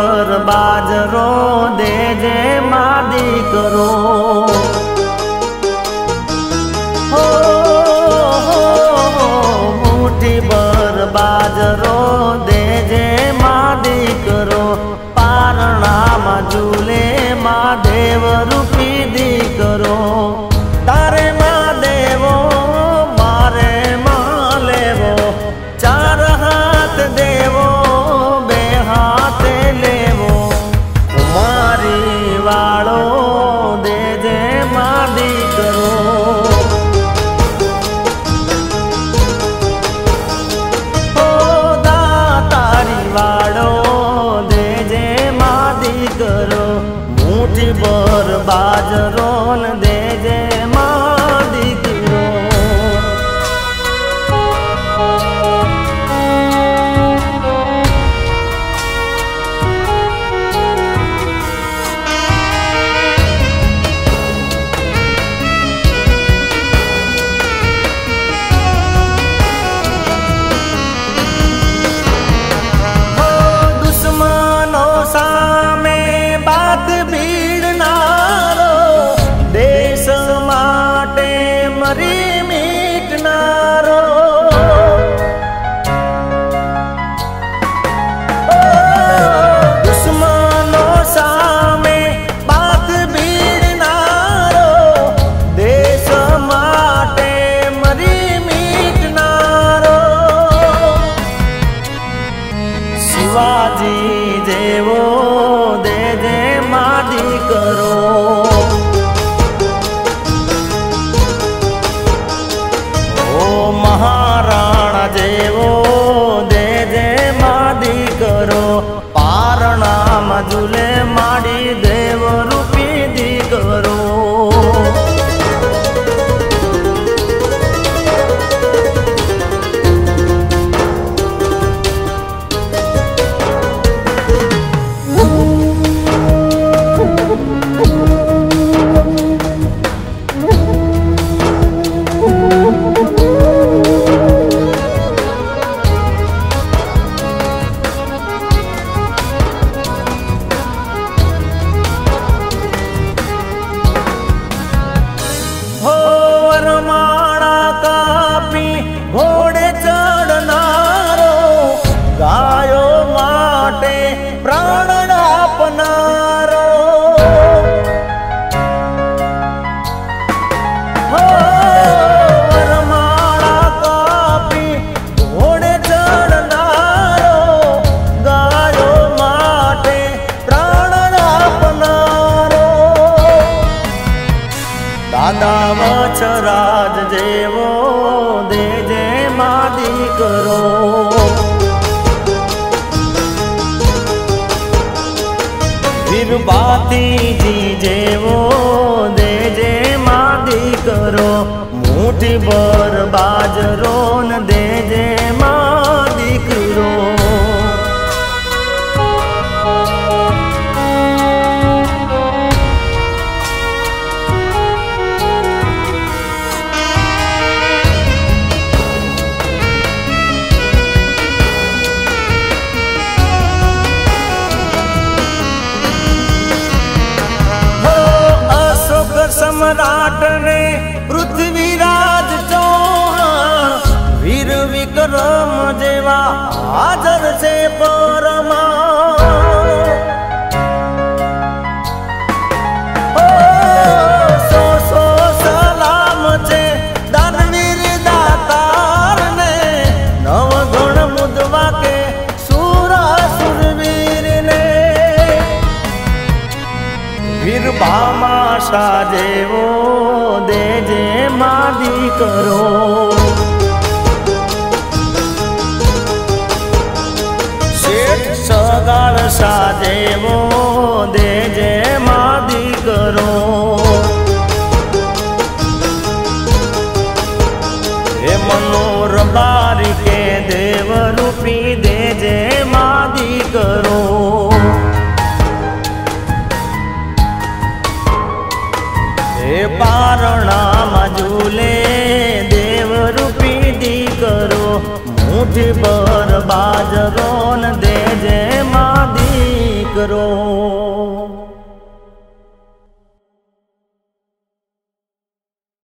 बर बाजरो देजे मां दीकरो। मुट्ठी बर बाजरो देजे मां दीकरो। पारणामां झूले महादेव रूपी दीकरो। तारे महादेवो मारे मां लेवो। चार हाथ देवो बे हाथे लेवो। कुमारी वाळो देजे मां दीकरो। मुट्ठी बर बाजरो देजे मां दीकरो। दुश्मनो सामे बात भीड़नारो। देश माटे मरी मीटनारो। दुश्मनो सामे बात भीड़नारो। देश माटे मरी मीटनारो। शिवाजी जेवो देजे मां दीकरो। ओ महाराणा जेवो देजे मां दीकरो। पारणामां झूले माडी देव रूपी दीकरो। वरमाळा कापी घोड़े चढ़नारो। गायो माटे प्राण आपनारो। वरमाळा कापी घोड़े चढ़नारो। गायो माटे प्राण आपनारो। दादा वचराज जेवो देजे मां दीकरो। वीर भातीजी जेवो देजे मां दीकरो। मुट्ठी बर बाजरो देजे मां दीकरो। सम्राट ने पृथ्वीराज चौहान। वीर विक्रम जेवा हाजर छे परमा। सो सलाम छे दानवीर दातार ने। नव गुण मुदवा के सुरासुरवीर ने। वीर भामाशा जेवो देजे मां दीकरो। शेठ सगाळ शाह जेवो देजे मां दीकरो। हे मनोर बारी के देव रूपी देजे मां दीकरो। पारणामां झूले देव रूपी दीकरो। मुट्ठी बर बाजरो देजे मां दी। करो।